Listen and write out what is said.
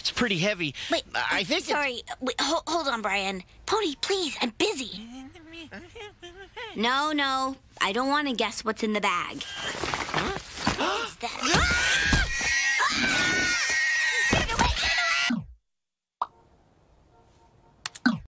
It's pretty heavy. Wait, I think sorry. Wait, hold on, Brian. Pony, please, I'm busy. No, I don't want to guess what's in the bag.